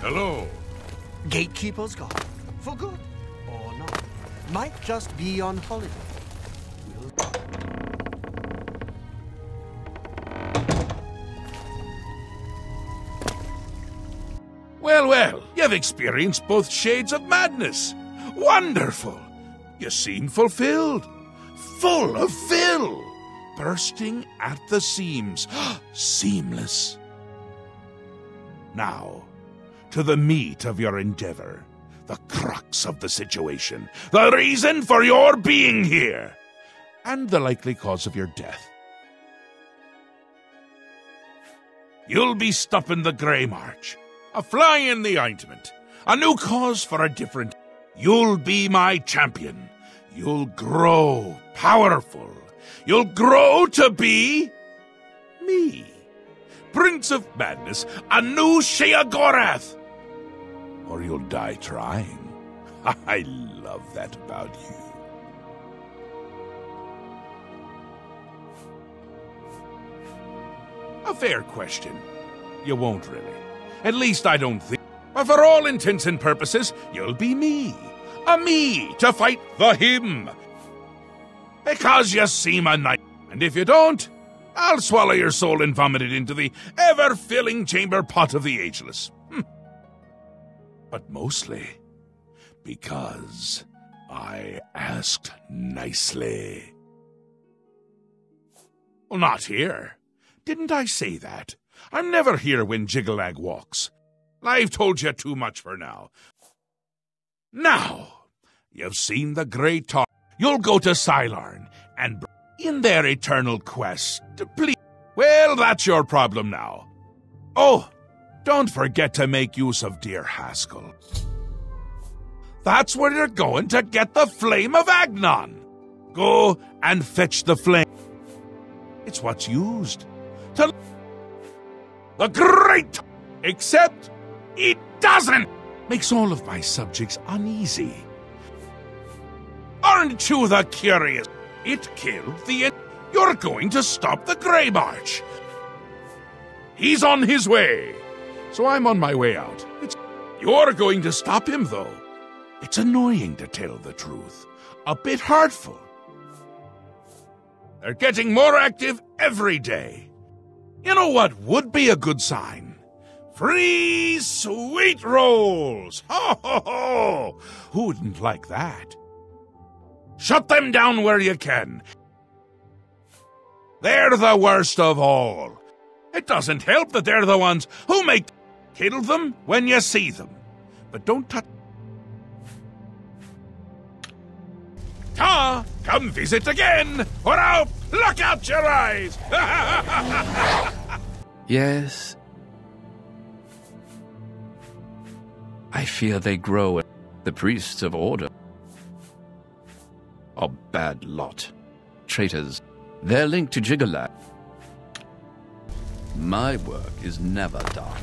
Hello. Gatekeeper's gone. For good. Or not. Might just be on holiday. Well, you've experienced both shades of madness. Wonderful. You seem fulfilled. Full of fill. Bursting at the seams. Seamless. Now, to the meat of your endeavor. The crux of the situation. The reason for your being here. And the likely cause of your death. You'll be stopping the Grey March. A fly in the ointment. A new cause for a different... You'll be my champion. You'll grow powerful. You'll grow to be... me. Prince of Madness, a new Sheogorath. Or you'll die trying. I love that about you. A fair question. You won't really. At least I don't think. But for all intents and purposes, you'll be me. A me to fight the him. Because you seem a knight. And if you don't, I'll swallow your soul and vomit it into the ever-filling chamber pot of the ageless. But mostly because I asked nicely. Well, not here. Didn't I say that? I'm never here when Jyggalag walks. I've told you too much for now. Now, you've seen the Great Talk. You'll go to Cylarn and in their eternal quest to please. Well, that's your problem now. Oh, don't forget to make use of Dear Haskell. That's where you're going to get the Flame of Agnon. Go and fetch the flame. It's what's used to the Great, except it doesn't. Makes all of my subjects uneasy. Aren't you the curious? It killed the... You're going to stop the Grey March. He's on his way. So I'm on my way out. You're going to stop him, though. It's annoying to tell the truth. A bit hurtful. They're getting more active every day. You know what would be a good sign? Free sweet rolls! Ho, ho, ho! Who wouldn't like that? Shut them down where you can. They're the worst of all. It doesn't help that they're the ones who make... Kill them when you see them. But don't touch... Ta! Come visit again, or I'll pluck out your eyes! Yes. I fear they grow at the priests of order. A bad lot. Traitors. They're linked to Jyggalag. My work is never done.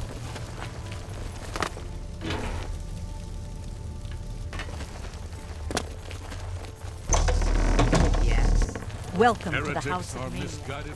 Yes. Welcome to Heretics the House are of Mania. misguided.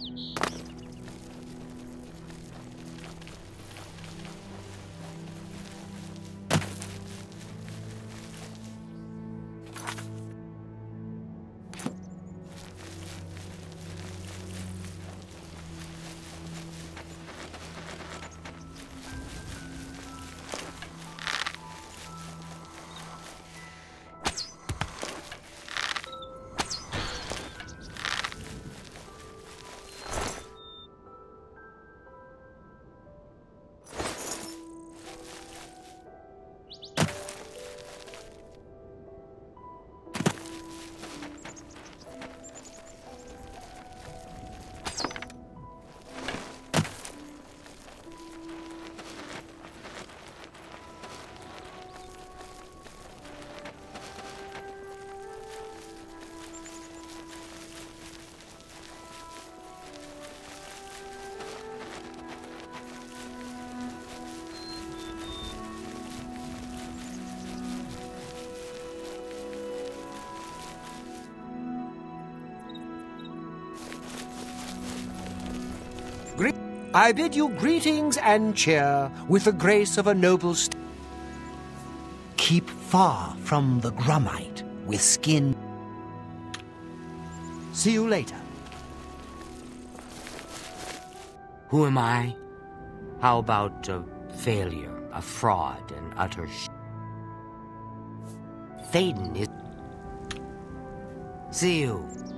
I bid you greetings and cheer with the grace of a noble Keep far from the Grummite with skin. See you later. Who am I? How about a failure, a fraud, an utter Théoden is... See you.